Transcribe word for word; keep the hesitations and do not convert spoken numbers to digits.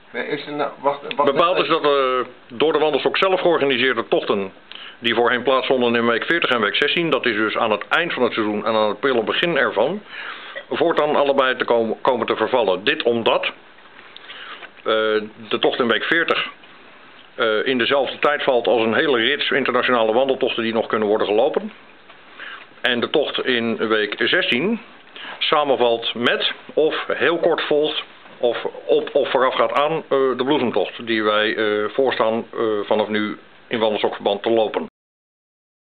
Nee, is er nou, wacht, wacht, Bepaald is dat uh, door de Wandelstok zelf georganiseerde tochten die voorheen plaatsvonden in week veertig en week zestien, dat is dus aan het eind van het seizoen en aan het prille begin ervan, voortaan allebei te komen, komen te vervallen. Dit omdat uh, de tocht in week veertig uh, in dezelfde tijd valt als een hele rits internationale wandeltochten die nog kunnen worden gelopen. En de tocht in week zestien samenvalt met of heel kort volgt of op of vooraf gaat aan uh, de bloesemtocht die wij uh, voorstaan uh, vanaf nu in Wandelstokverband te lopen.